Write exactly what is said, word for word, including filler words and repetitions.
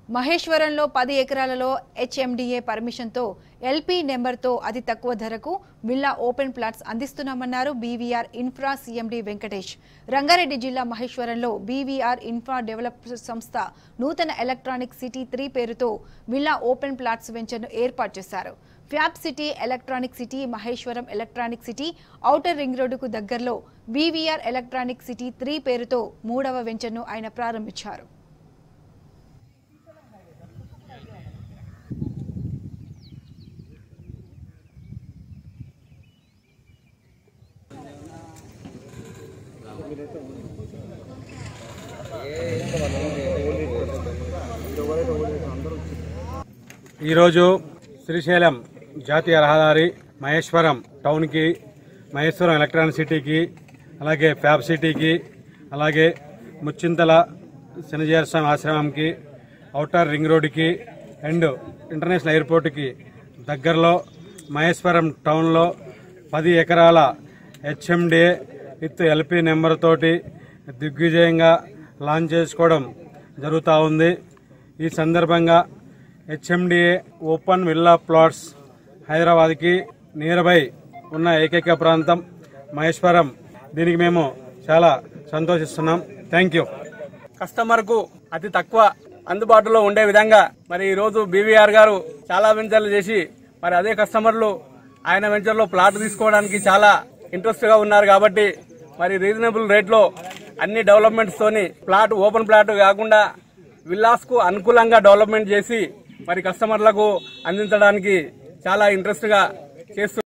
మహేశ్వరంలో పది ఎకరాలలో HMDA పర్మిషన్తో LP నెంబర్తో అతి తక్కువ ధరకు విల్లా ఓపెన్ ప్లాట్స్ అందిస్తున్నామన్నారు BVR infra CMD Venkatesh. Rangareddy జిల్లా మహేశ్వరంలో బీవీఆర్ ఇన్ఫ్రా డెవలపర్స్ సంస్థ నూతన ఎలక్ట్రానిక్ సిటీ త్రీ పేరుతో విల్లా ఓపెన్ ప్లాట్స్ వెంచర్ను ఏర్పాటు చేశారు. Fab city, electronic city, Maheshwaram electronic city, outer ring రోడ్డుకు దగ్గరలో బీవీఆర్ ఎలక్ట్రానిక్ సిటీ త్రీ పేరుతో మూడవ వెంచర్ను ఆయన ప్రారంభించారు. ఈరోజు శ్రీశైలం జాతీయ రహదారి మహేశ్వరం టౌన్కి, మహేశ్వరం ఎలక్ట్రానిక్ సిటీకి, అలాగే ఫ్యాబ్ సిటీకి, అలాగే ముచ్చింతల శనిజీర స్వామి ఆశ్రమంకి, ఔటర్ రింగ్ రోడ్డుకి అండ్ ఇంటర్నేషనల్ ఎయిర్పోర్ట్కి దగ్గరలో మహేశ్వరం టౌన్లో పది ఎకరాల హెచ్ఎండిఏ విత్ ఎల్పీ నెంబర్ తోటి దిగ్విజయంగా లాంచ్ చేసుకోవడం జరుగుతూ ఉంది. ఈ సందర్భంగా హెచ్ఎండిఏ ఓపెన్ విల్లా ప్లాట్స్ హైదరాబాద్కి నియర్ బై ఉన్న ఏకైక ప్రాంతం మహేశ్వరం. దీనికి మేము చాలా సంతోషిస్తున్నాం. Thank you. కస్టమర్కు అతి తక్కువ అందుబాటులో ఉండే విధంగా మరి ఈరోజు బీవీఆర్ గారు చాలా వెంచర్లు చేసి మరి అదే కస్టమర్లు ఆయన వెంచర్లో ప్లాట్ తీసుకోవడానికి చాలా ఇంట్రెస్ట్గా ఉన్నారు. కాబట్టి మరి రీజనబుల్ రేట్లో అన్ని డెవలప్మెంట్స్ తోని ప్లాట్ ఓపెన్ ప్లాట్ కాకుండా విల్లాస్ కు అనుకూలంగా డెవలప్మెంట్ చేసి మరి కస్టమర్లకు అందించడానికి చాలా ఇంట్రెస్ట్ గా చేస్తూ